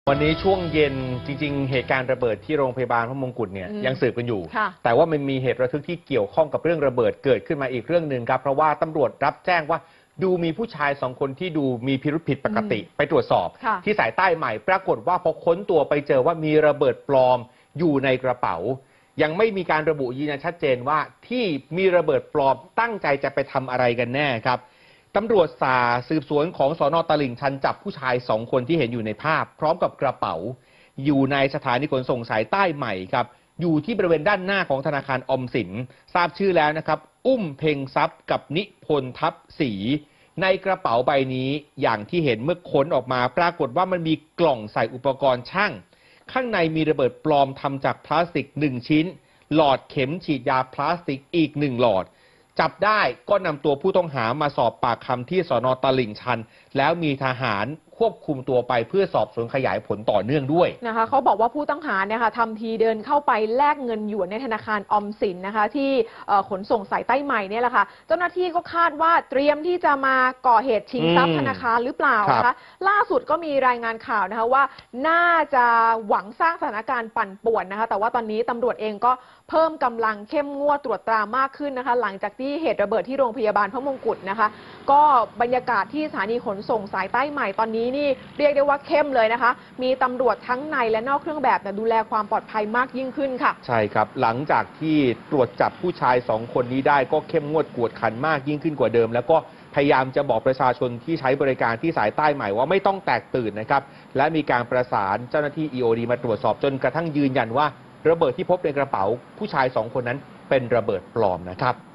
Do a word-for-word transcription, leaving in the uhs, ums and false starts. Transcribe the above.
วันนี้ช่วงเย็นจริงๆเหตุการณ์ระเบิดที่โรงพยาบาลพระมงกุฎเนี่ยยังสืบกันอยู่แต่ว่ามันมีเหตุระทึกที่เกี่ยวข้องกับเรื่องระเบิดเกิดขึ้นมาอีกเรื่องหนึ่งครับเพราะว่าตำรวจรับแจ้งว่าดูมีผู้ชายสองคนที่ดูมีพิรุธผิดปกติไปตรวจสอบที่สายใต้ใหม่ปรากฏว่าพอค้นตัวไปเจอว่ามีระเบิดปลอมอยู่ในกระเป๋ายังไม่มีการระบุยืนยันชัดเจนว่าที่มีระเบิดปลอมตั้งใจจะไปทำอะไรกันแน่ครับตำรวจสาสืบสวนของสน.ตลิ่งชันจับผู้ชายสองคนที่เห็นอยู่ในภาพพร้อมกับกระเป๋าอยู่ในสถานีขนส่งสายใต้ใหม่ครับอยู่ที่บริเวณด้านหน้าของธนาคารออมสินทราบชื่อแล้วนะครับอุ้มเพ็งทรัพย์กับนิพนธ์ทับศรีในกระเป๋าใบนี้อย่างที่เห็นเมื่อค้นออกมาปรากฏว่ามันมีกล่องใส่อุปกรณ์ช่างข้างในมีระเบิดปลอมทำจากพลาสติกหนึ่งชิ้นหลอดเข็มฉีดยาพลาสติกอีกหนึ่งหลอดจับได้ก็นำตัวผู้ต้องหามาสอบปากคำที่สน.ตลิ่งชันแล้วมีทหารควบคุมตัวไปเพื่อสอบสวนขยายผลต่อเนื่องด้วยนะคะเขาบอกว่าผู้ต้องหาเนี่ยค่ะทำทีเดินเข้าไปแลกเงินหยวนในธนาคารออมสินนะคะที่ขนส่งสายใต้ใหม่เนี่ยแหละค่ะเจ้าหน้าที่ก็คาดว่าเตรียมที่จะมาก่อเหตุชิงทรัพย์ธนาคารหรือเปล่านะคะล่าสุดก็มีรายงานข่าวนะคะว่าน่าจะหวังสร้างสถานการณ์ปั่นป่วนนะคะแต่ว่าตอนนี้ตำรวจเองก็เพิ่มกำลังเข้มงวดตรวจตรามากขึ้นนะคะหลังจากที่เหตุระเบิดที่โรงพยาบาลพระมงกุฎนะคะก็บรรยากาศที่สถานีขนส่งสายใต้ใหม่ตอนนี้นี่เรียกได้ว่าเข้มเลยนะคะมีตำรวจทั้งในและนอกเครื่องแบบดูแลความปลอดภัยมากยิ่งขึ้นค่ะใช่ครับหลังจากที่ตรวจจับผู้ชายสองคนนี้ได้ก็เข้มงวดกวดขันมากยิ่งขึ้นกว่าเดิมแล้วก็พยายามจะบอกประชาชนที่ใช้บริการที่สายใต้ใหม่ว่าไม่ต้องแตกตื่นนะครับและมีการประสานเจ้าหน้าที่ อี โอ ดี มาตรวจสอบจนกระทั่งยืนยันว่าระเบิดที่พบในกระเป๋าผู้ชายสองคนนั้นเป็นระเบิดปลอมนะครับ